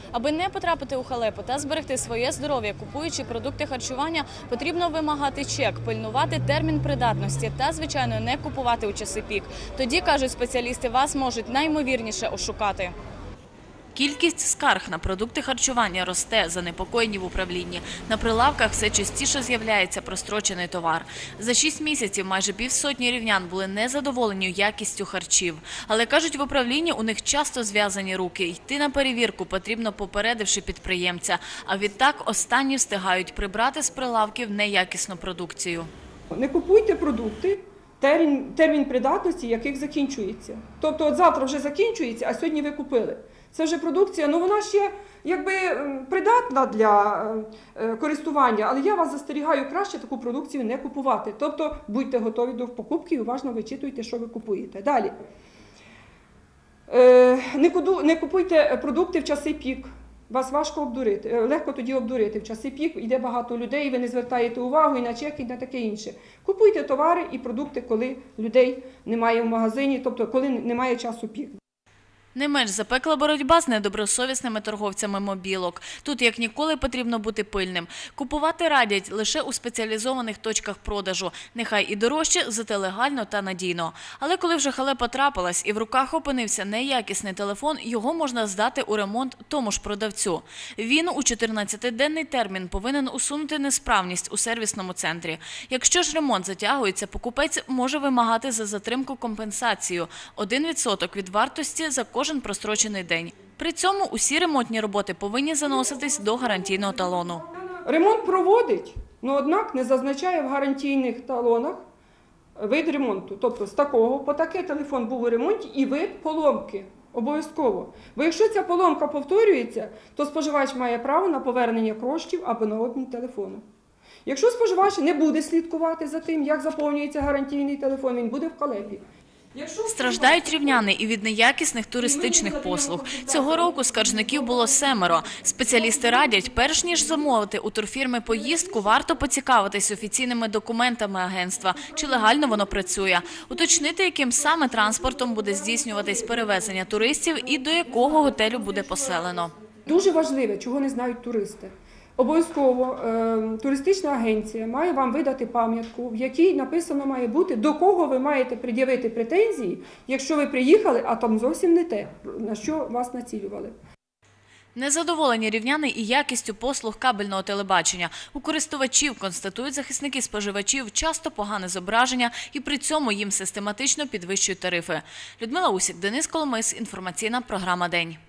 Аби не потрапити у халепу та зберегти своє здоров'я, купуючи продукти харчування, потрібно вимагати чек, пильнувати термін придатності та, звичайно, не купувати у часи пік. Тоді, кажуть спеціалісти, вас можуть наймовірніше ошукати. Кількість скарг на продукти харчування росте, занепокоєні в управлінні. На прилавках все частіше з'являється прострочений товар. За 6 місяців майже півсотні рівнян були незадоволені якістю харчів. Але, кажуть, в управлінні у них часто зв'язані руки. Йти на перевірку потрібно, попередивши підприємця. А відтак останні встигають прибрати з прилавків неякісну продукцію. Не купуйте продукти, термін придатності яких закінчується. Тобто от завтра вже закінчується, а сьогодні ви купили. Це вже продукція, вона ще якби придатна для користування, але я вас застерігаю, краще таку продукцію не купувати. Тобто будьте готові до покупки і уважно вичитуйте, що ви купуєте. Далі. Не купуйте продукти в часи пік. Вас важко обдурити, легко тоді обдурити. В часи пік йде багато людей, ви не звертаєте увагу і на чеки, і на таке інше. Купуйте товари і продукти, коли людей немає в магазині, тобто коли немає часу пік. Не менш запекла боротьба з недобросовісними торговцями мобілок. Тут, як ніколи, потрібно бути пильним. Купувати радять лише у спеціалізованих точках продажу. Нехай і дорожче, зате легально та надійно. Але коли вже халепа трапилась і в руках опинився неякісний телефон, його можна здати у ремонт тому ж продавцю. Він у 14-денний термін повинен усунути несправність у сервісному центрі. Якщо ж ремонт затягується, покупець може вимагати за затримку компенсацію – 1% від вартості за кожен прострочений день. При цьому усі ремонтні роботи повинні заноситись до гарантійного талону. Ремонт проводить, але однак не зазначає в гарантійних талонах вид ремонту. Тобто з такого, по таке телефон був у ремонті і вид поломки. Обов'язково. Бо якщо ця поломка повторюється, то споживач має право на повернення коштів або на обмін телефону. Якщо споживач не буде слідкувати за тим, як заповнюється гарантійний телефон, він буде в халепі. Страждають рівняни і від неякісних туристичних послуг. Цього року скаржників було 7. Спеціалісти радять, перш ніж замовити у турфірми поїздку, варто поцікавитись офіційними документами агентства, чи легально воно працює, уточнити, яким саме транспортом буде здійснюватись перевезення туристів і до якого готелю буде поселено. Дуже важливе, чого не знають туристи. Обов'язково туристична агенція має вам видати пам'ятку, в якій написано має бути, до кого ви маєте пред'явити претензії, якщо ви приїхали, а там зовсім не те, на що вас націлювали. Незадоволені рівняни і якістю послуг кабельного телебачення. У користувачів, констатують захисники споживачів, часто погане зображення і при цьому їм систематично підвищують тарифи. Людмила Усік, Денис Коломис, інформаційна програма «День».